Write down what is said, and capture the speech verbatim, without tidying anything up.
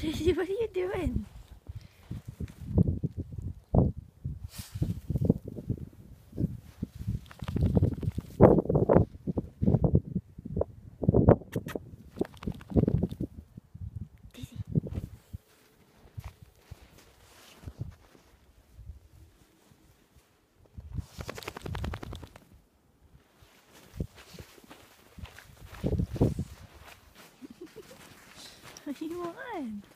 Dizzy, what are you doing? Dizzy. What do you want?